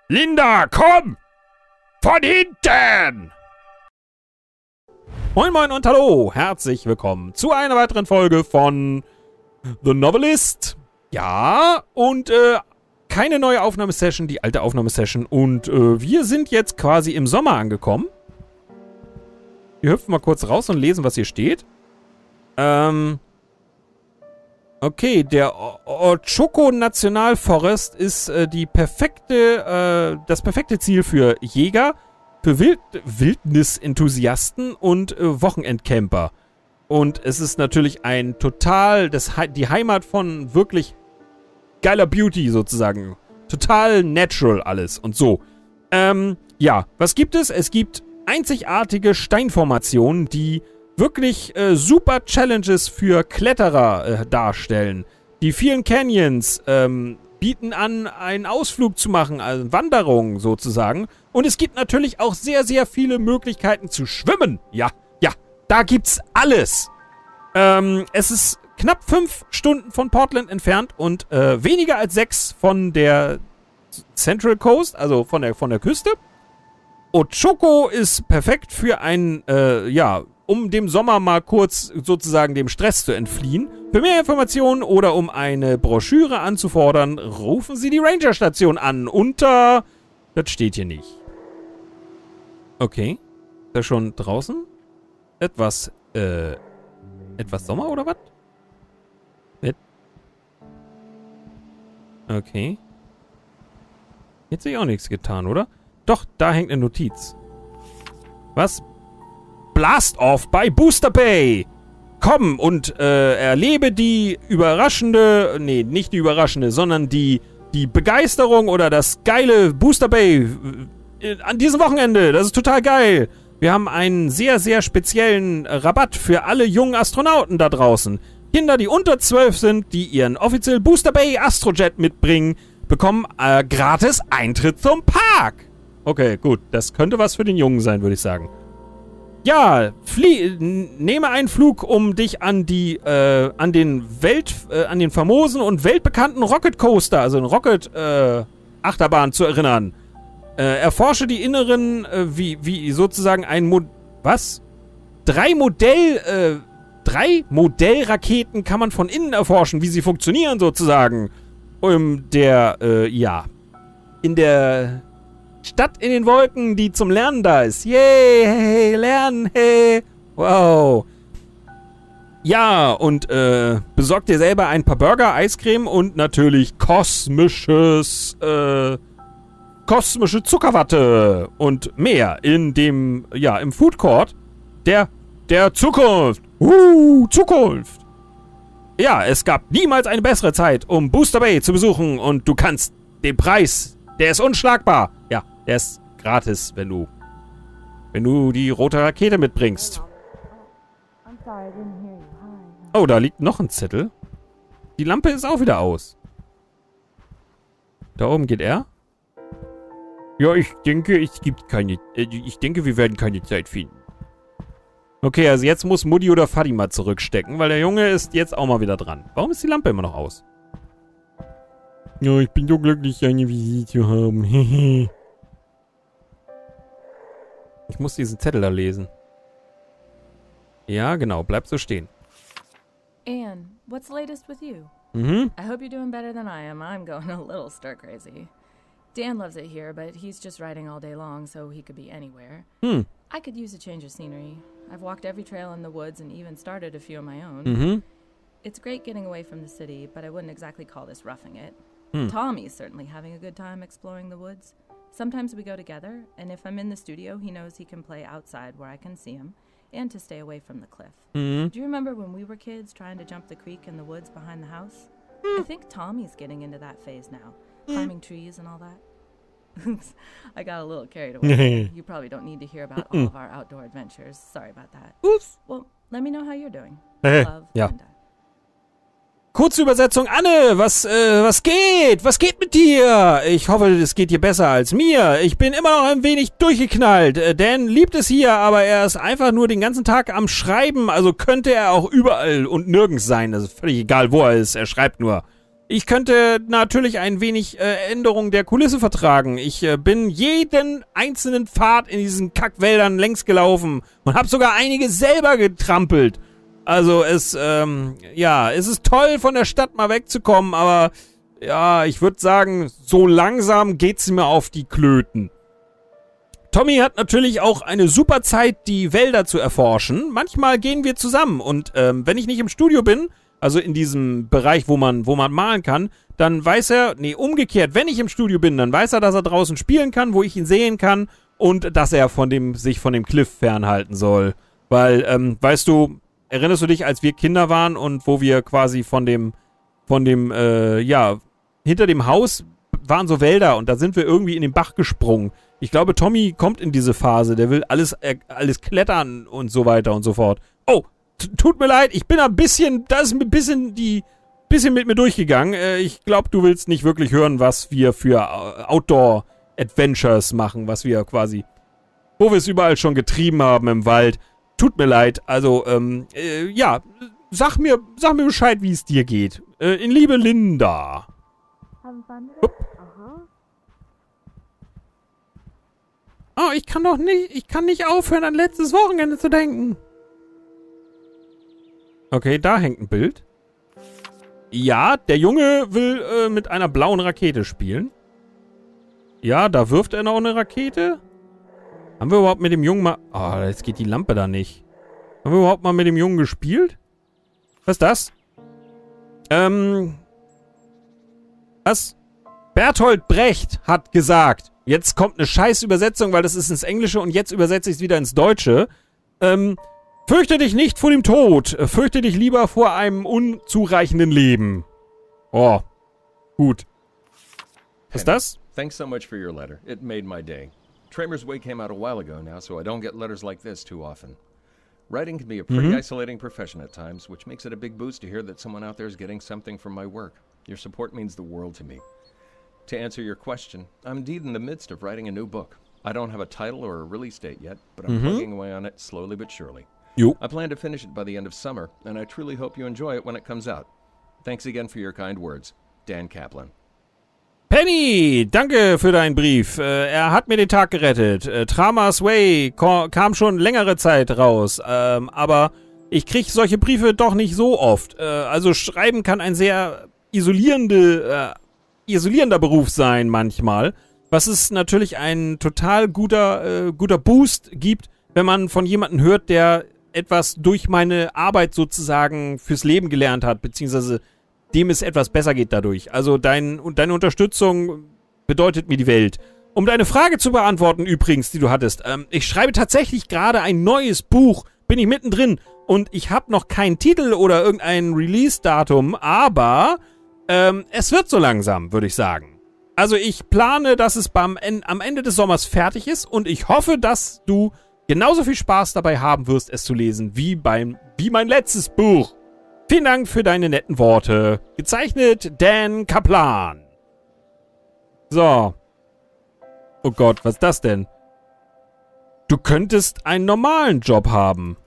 Linda, komm! Von hinten! Moin moin und hallo, herzlich willkommen zu einer weiteren Folge von The Novelist. Ja, und keine neue Aufnahmesession, die alte Aufnahmesession. Und wir sind jetzt quasi im Sommer angekommen. Wir hüpfen mal kurz raus und lesen, hier steht. Okay, der Ochoko Nationalforest ist das perfekte Ziel für Jäger, für Wildnisenthusiasten und Wochenendcamper. Und es ist natürlich die Heimat von wirklich geiler Beauty sozusagen. Total natural alles und so. Ja, was gibt es? Es gibt einzigartige Steinformationen, die wirklich super Challenges für Kletterer darstellen. Die vielen Canyons bieten an, einen Ausflug zu machen, also Wanderung sozusagen. Und es gibt natürlich auch sehr, sehr viele Möglichkeiten zu schwimmen. Ja, da gibt's alles. Es ist knapp 5 Stunden von Portland entfernt und weniger als 6 von der Central Coast, also von der Küste. Ochoko ist perfekt für um dem Sommer mal kurz sozusagen dem Stress zu entfliehen. Für mehr Informationen oder um eine Broschüre anzufordern, rufen Sie die Ranger-Station an unter... Das steht hier nicht. Okay. Ist er schon draußen? Etwas Sommer oder was? Okay. Jetzt sich auch nichts getan, oder? Doch, da hängt eine Notiz. Was? Blast-Off bei Booster Bay! Komm und erlebe die überraschende, nee, nicht die überraschende, sondern die Begeisterung oder das geile Booster Bay an diesem Wochenende. Das ist total geil. Wir haben einen sehr, sehr speziellen Rabatt für alle jungen Astronauten da draußen. Kinder, die unter 12 sind, die ihren offiziell Booster Bay Astrojet mitbringen, bekommen gratis Eintritt zum Park. Okay, gut. Das könnte was für den Jungen sein, würde ich sagen. Ja, nehme einen Flug, um dich an den famosen und weltbekannten Rocket Coaster, also eine Rocket Achterbahn zu erinnern. Erforsche die inneren, wie sozusagen drei Modellraketen kann man von innen erforschen, wie sie funktionieren sozusagen. In der Stadt in den Wolken, die zum Lernen da ist. Yay, hey, lernen, hey. Wow. Ja, und besorg dir selber ein paar Burger, Eiscreme und natürlich kosmische Zuckerwatte und mehr in dem, im Food Court der Zukunft. Zukunft. Ja, es gab niemals eine bessere Zeit, um Booster Bay zu besuchen und du kannst den Preis, der ist unschlagbar. Ja, der ist gratis, wenn du die rote Rakete mitbringst. Oh, da liegt noch ein Zettel. Die Lampe ist auch wieder aus. Da oben geht er. Ja, ich denke, wir werden keine Zeit finden. Okay, also jetzt muss Mutti oder Fadi mal zurückstecken, weil der Junge ist jetzt auch mal wieder dran. Warum ist die Lampe immer noch aus? Ja, ich bin so glücklich, eine Visite zu haben. Ich muss diesen Zettel da lesen. Ja, genau. Bleib so stehen. Anne, what's the latest with you? Mhm. I hope you're doing better than I am. I'm going a little stir-crazy. Dan loves it here, but he's just writing all day long, so he could be anywhere. I could use a change of scenery. I've walked every trail in the woods and even started a few of my own. Mhm. It's great getting away from the city, but I wouldn't exactly call this roughing it. Tommy's certainly having a good time exploring the woods. Sometimes we go together, and if I'm in the studio, he knows he can play outside where I can see him, and to stay away from the cliff. Do you remember when we were kids trying to jump the creek in the woods behind the house? I think Tommy's getting into that phase now, climbing trees and all that. Oops, I got a little carried away. You probably don't need to hear about all of our outdoor adventures. Sorry about that. Oops. Well, let me know how you're doing. Love, ja. Linda. Kurze Übersetzung. Anne, was geht? Was geht mit dir? Ich hoffe, es geht dir besser als mir. Ich bin immer noch ein wenig durchgeknallt. Dan liebt es hier, aber er ist einfach nur den ganzen Tag am Schreiben. Also könnte er auch überall und nirgends sein. Also völlig egal, wo er ist. Er schreibt nur. Ich könnte natürlich ein wenig Änderung der Kulisse vertragen. Ich bin jeden einzelnen Pfad in diesen Kackwäldern längs gelaufen und habe sogar einige selber getrampelt. Also es ist toll, von der Stadt mal wegzukommen, aber ja, ich würde sagen, so langsam geht's mir auf die Klöten. Tommy hat natürlich auch eine super Zeit, die Wälder zu erforschen. Manchmal gehen wir zusammen und wenn ich nicht im Studio bin, also in diesem Bereich, wo man malen kann, dann weiß er, umgekehrt, wenn ich im Studio bin, dann weiß er, dass er draußen spielen kann, wo ich ihn sehen kann und dass er sich von dem Cliff fernhalten soll. Weil, weißt du, erinnerst du dich, als wir Kinder waren und wo wir quasi hinter dem Haus waren so Wälder und da sind wir irgendwie in den Bach gesprungen. Ich glaube, Tommy kommt in diese Phase, der will alles klettern und so weiter und so fort. Oh, tut mir leid, ich bin ein bisschen mit mir durchgegangen. Ich glaube, du willst nicht wirklich hören, was wir für Outdoor-Adventures machen, wo wir es überall schon getrieben haben im Wald. Tut mir leid, also, sag mir Bescheid, wie es dir geht. In Liebe, Linda. Oh, ich kann nicht aufhören, an letztes Wochenende zu denken. Okay, da hängt ein Bild. Ja, der Junge will mit einer blauen Rakete spielen. Ja, da wirft er noch eine Rakete. Haben wir überhaupt mit dem Jungen mal... Oh, jetzt geht die Lampe da nicht. Haben wir überhaupt mal mit dem Jungen gespielt? Was ist das? Was? Bertolt Brecht hat gesagt. Jetzt kommt eine scheiß Übersetzung, weil das ist ins Englische und jetzt übersetze ich es wieder ins Deutsche. Fürchte dich nicht vor dem Tod. Fürchte dich lieber vor einem unzureichenden Leben. Oh, gut. Was ist das? Thanks so much for your letter. It made my day. Tramer's Way came out a while ago now, so I don't get letters like this too often. Writing can be a pretty isolating profession at times, which makes it a big boost to hear that someone out there is getting something from my work. Your support means the world to me. To answer your question, I'm indeed in the midst of writing a new book. I don't have a title or a release date yet, but I'm plugging away on it slowly but surely. I plan to finish it by the end of summer, and I truly hope you enjoy it when it comes out. Thanks again for your kind words. Dan Kaplan. Penny, danke für deinen Brief. Er hat mir den Tag gerettet. Tramer's Way kam schon längere Zeit raus, aber ich kriege solche Briefe doch nicht so oft. Also schreiben kann ein sehr isolierender Beruf sein manchmal, was es natürlich ein total guter Boost gibt, wenn man von jemandem hört, der etwas durch meine Arbeit sozusagen fürs Leben gelernt hat, beziehungsweise dem es etwas besser geht dadurch. Also deine Unterstützung bedeutet mir die Welt. Um deine Frage zu beantworten übrigens, die du hattest, ich schreibe tatsächlich gerade ein neues Buch, bin ich mittendrin und ich habe noch keinen Titel oder irgendein Release-Datum, aber es wird so langsam, würde ich sagen. Also ich plane, dass es am Ende des Sommers fertig ist und ich hoffe, dass du genauso viel Spaß dabei haben wirst, es zu lesen, wie mein letztes Buch. Vielen Dank für deine netten Worte. Gezeichnet Dan Kaplan. So. Oh Gott, was ist das denn? Du könntest einen normalen Job haben.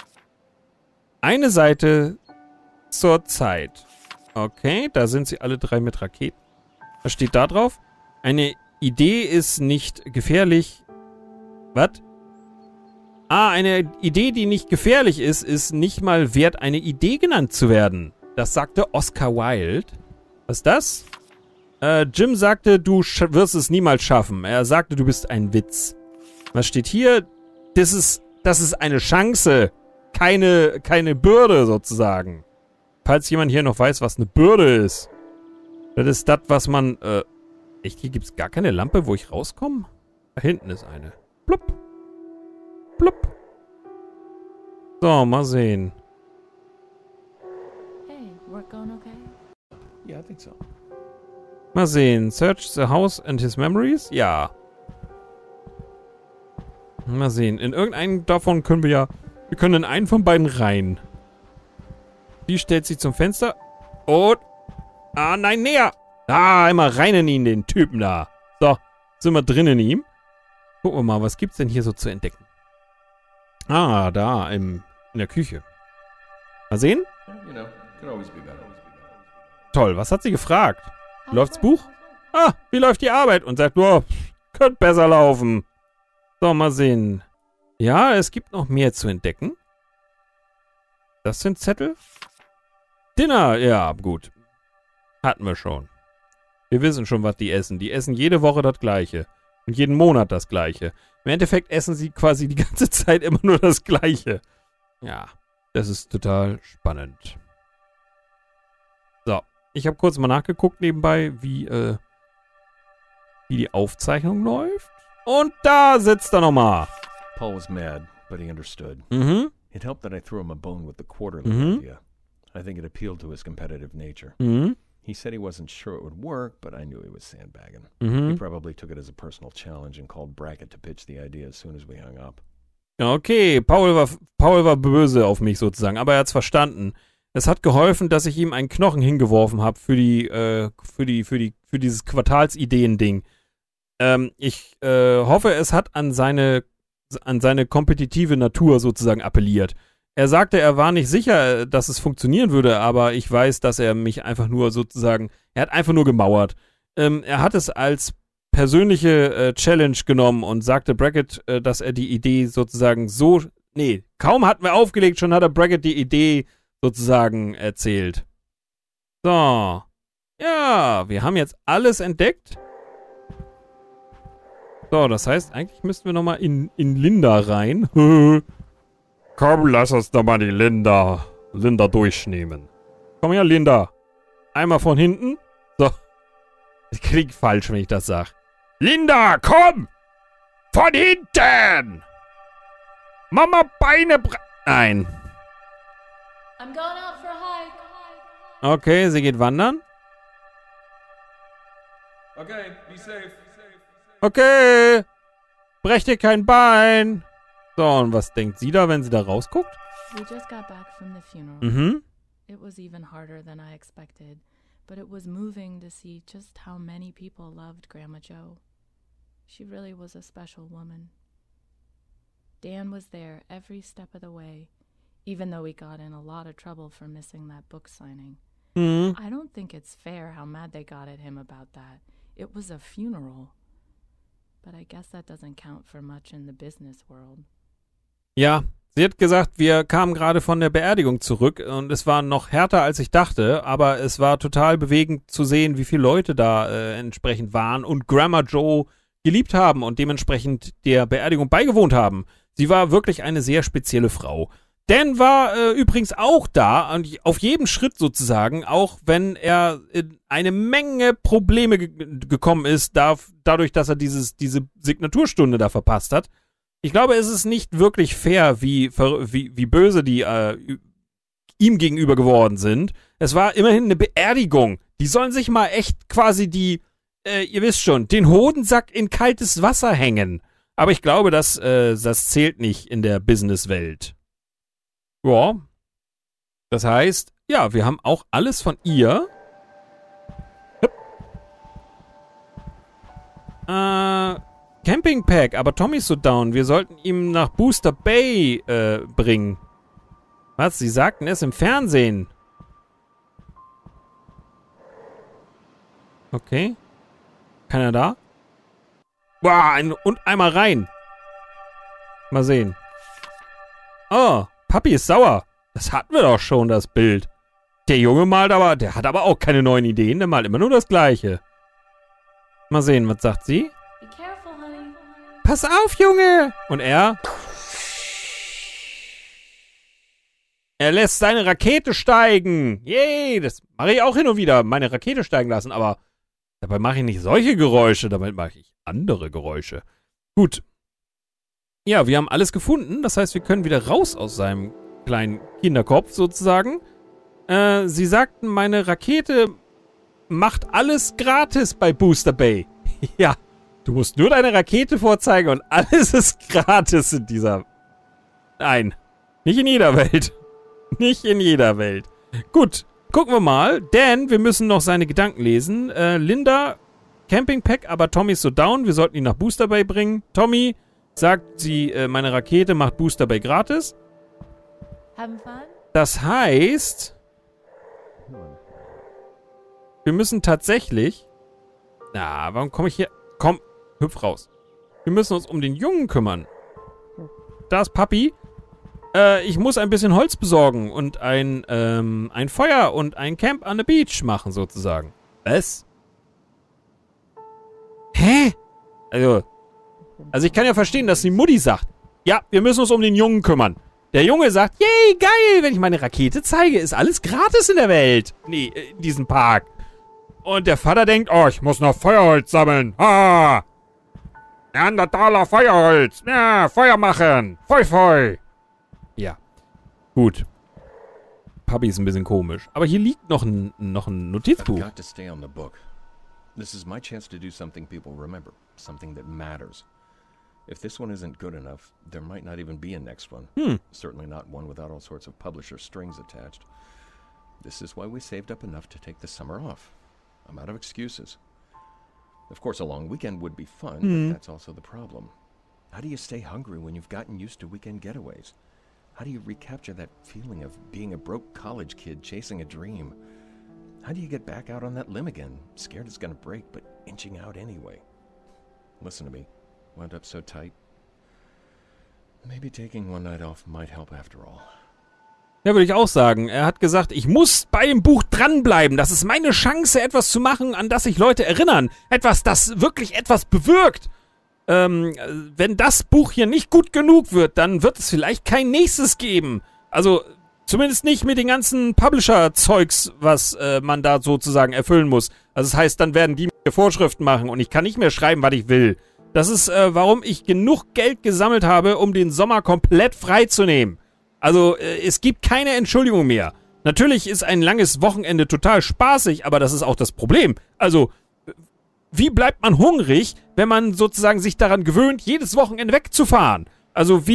Eine Seite zur Zeit. Okay, da sind sie alle drei mit Raketen. Was steht da drauf? Eine Idee ist nicht gefährlich. Was? Ah, eine Idee, die nicht gefährlich ist, ist nicht mal wert, eine Idee genannt zu werden. Das sagte Oscar Wilde. Was ist das? Jim sagte, du wirst es niemals schaffen. Er sagte, du bist ein Witz. Was steht hier? Das ist eine Chance. Keine Bürde sozusagen. Falls jemand hier noch weiß, was eine Bürde ist. Das ist das, was man... Echt, hier gibt es gar keine Lampe, wo ich rauskomme? Da hinten ist eine. Plupp. Plupp. So, mal sehen. Hey, work going okay? Yeah, I think so. Mal sehen. Search the house and his memories? Ja. Mal sehen. In irgendeinen davon können wir können in einen von beiden rein. Die stellt sich zum Fenster. Und... Ah, nein, näher. Ah, immer rein in ihn, den Typen da. So, sind wir drin in ihm. Gucken wir mal, was gibt's denn hier so zu entdecken? Ah, da, in der Küche. Mal sehen? toll. Was hat sie gefragt? Läuft's Buch? Ah, wie läuft die Arbeit? Und sagt nur, könnte besser laufen. So, mal sehen. Ja, es gibt noch mehr zu entdecken. Das sind Zettel? Dinner, ja, gut. Hatten wir schon. Wir wissen schon, was die essen. Die essen jede Woche das Gleiche. Und jeden Monat das Gleiche. Im Endeffekt essen sie quasi die ganze Zeit immer nur das Gleiche. Ja, das ist total spannend. So, ich habe kurz mal nachgeguckt nebenbei, wie die Aufzeichnung läuft. Und da sitzt er nochmal. Paul was mad, but he understood. Mhm. It helped that I threw him a bone with the quarterly idea. I think it appealed to his competitive nature. Mhm. He said he wasn't sure it would work, but I knew he was sandbagging. Mhm. He probably took it as a personal challenge and called Brackett to pitch the idea as soon as we hung up. Okay, Paul war böse auf mich sozusagen, aber er hat's verstanden. Es hat geholfen, dass ich ihm einen Knochen hingeworfen habe für dieses Quartalsideen-Ding. Ich hoffe, es hat an seine kompetitive Natur sozusagen appelliert. Er sagte, er war nicht sicher, dass es funktionieren würde, aber ich weiß, dass er mich einfach nur sozusagen, er hat einfach nur gemauert. Er hat es als persönliche Challenge genommen und sagte Brackett, dass er die Idee sozusagen kaum hatten wir aufgelegt, schon hat er Brackett die Idee sozusagen erzählt. So. Ja, wir haben jetzt alles entdeckt. So, das heißt, eigentlich müssten wir nochmal in Linda rein. Komm, lass uns doch mal die Linda durchnehmen. Komm her, Linda. Einmal von hinten. So. Das klingt falsch, wenn ich das sage. Linda, komm! Von hinten! Mama, Beine Nein. I'm going out for a hike. Okay, sie geht wandern. Okay, be safe. Okay. Brech dir kein Bein. So, und was denkt sie da, wenn sie da rausguckt? We just got back from the funeral. Mhm. It was even harder than I expected, but it was moving to see just how many people loved Grandma Jo. She really was a special woman. Dan was there every step of the way, even though we got in a lot of trouble for missing that book signing. Mhm. I don't think it's fair how mad they got at him about that. It was a funeral. But I guess that doesn't count for much in the business world. Ja, sie hat gesagt, wir kamen gerade von der Beerdigung zurück und es war noch härter, als ich dachte, aber es war total bewegend zu sehen, wie viele Leute da entsprechend waren und Grandma Jo geliebt haben und dementsprechend der Beerdigung beigewohnt haben. Sie war wirklich eine sehr spezielle Frau. Dan war übrigens auch da und auf jedem Schritt sozusagen, auch wenn er in eine Menge Probleme gekommen ist, dadurch, dass er diese Signaturstunde da verpasst hat. Ich glaube, es ist nicht wirklich fair, wie böse die ihm gegenüber geworden sind. Es war immerhin eine Beerdigung. Die sollen sich mal echt quasi ihr wisst schon, den Hodensack in kaltes Wasser hängen. Aber ich glaube, das zählt nicht in der Businesswelt. Ja. Das heißt, ja, wir haben auch alles von ihr. Campingpack, aber Tommy ist so down. Wir sollten ihn nach Booster Bay bringen. Was? Sie sagten es im Fernsehen. Okay. Keiner da? Boah, und einmal rein. Mal sehen. Oh, Papi ist sauer. Das hatten wir doch schon, das Bild. Der Junge der hat aber auch keine neuen Ideen. Der malt immer nur das Gleiche. Mal sehen, was sagt sie? Be careful, honey. Pass auf, Junge! Und er lässt seine Rakete steigen. Yay, das mache ich auch hin und wieder. Meine Rakete steigen lassen, aber dabei mache ich nicht solche Geräusche. Damit mache ich andere Geräusche. Gut. Ja, wir haben alles gefunden. Das heißt, wir können wieder raus aus seinem kleinen Kinderkopf sozusagen. Sie sagten, meine Rakete macht alles gratis bei Booster Bay. Ja, du musst nur deine Rakete vorzeigen und alles ist gratis in dieser... Nein, nicht in jeder Welt. Nicht in jeder Welt. Gut, gucken wir mal. Dan, wir müssen noch seine Gedanken lesen. Linda, Campingpack, aber Tommy ist so down. Wir sollten ihn nach Booster Bay bringen. Tommy sagt, meine Rakete macht Booster Bay gratis. Having fun? Das heißt... wir müssen tatsächlich... Na, warum komme ich hier... Komm, hüpf raus. Wir müssen uns um den Jungen kümmern. Da ist Papi. Ich muss ein bisschen Holz besorgen und ein Feuer und ein Camp on the Beach machen, sozusagen. Was? Hä? Also ich kann ja verstehen, dass die Mutti sagt, ja, wir müssen uns um den Jungen kümmern. Der Junge sagt, yay, geil, wenn ich meine Rakete zeige, ist alles gratis in der Welt. Nee, in diesem Park. Und der Vater denkt, oh, ich muss noch Feuerholz sammeln. Ah! Neandertaler Feuerholz. Ja, Feuer machen. Feu, feu. Ja, gut. Papi ist ein bisschen komisch. Aber hier liegt noch ein Notizbuch. I've got to stay on the book. This is my chance to do something people remember. Something that matters. If this one isn't good enough, there might not even be a next one. Certainly not one without all sorts of publisher strings attached. This is why we saved up enough to take the summer off. I'm out of excuses. Of course, a long weekend would be fun, but that's also the problem. How do you stay hungry when you've gotten used to weekend getaways? How do you recapture that feeling of being a broke college kid chasing a dream? How do you get back out on that limb again, scared it's gonna break, but inching out anyway? Listen to me. Wound up so tight. Maybe taking one night off might help after all. Ja, würde ich auch sagen. Er hat gesagt, ich muss bei dem Buch dranbleiben. Das ist meine Chance, etwas zu machen, an das sich Leute erinnern. Etwas, das wirklich etwas bewirkt. Wenn das Buch hier nicht gut genug wird, dann wird es vielleicht kein nächstes geben. Also, zumindest nicht mit den ganzen Publisher-Zeugs, was man da sozusagen erfüllen muss. Also, das heißt, dann werden die mir Vorschriften machen und ich kann nicht mehr schreiben, was ich will. Das ist, warum ich genug Geld gesammelt habe, um den Sommer komplett freizunehmen. Also, es gibt keine Entschuldigung mehr. Natürlich ist ein langes Wochenende total spaßig, aber das ist auch das Problem. Also, wie bleibt man hungrig, wenn man sozusagen sich daran gewöhnt, jedes Wochenende wegzufahren? Also,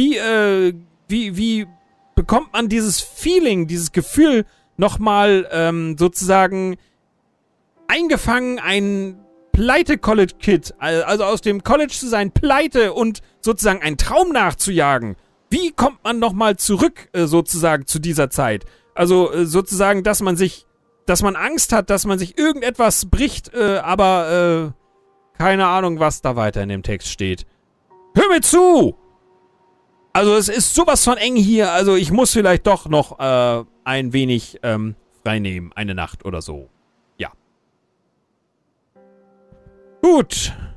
wie bekommt man dieses Feeling, dieses Gefühl nochmal sozusagen eingefangen, ein Pleite-College-Kid, also aus dem College zu sein, pleite und sozusagen einen Traum nachzujagen? Wie kommt man nochmal zurück, sozusagen, zu dieser Zeit? Also, sozusagen, dass man Angst hat, dass man sich irgendetwas bricht, aber, keine Ahnung, was da weiter in dem Text steht. Hör mir zu! Also, es ist sowas von eng hier, also ich muss vielleicht doch noch, ein wenig, frei nehmen, eine Nacht oder so. Ja. Gut.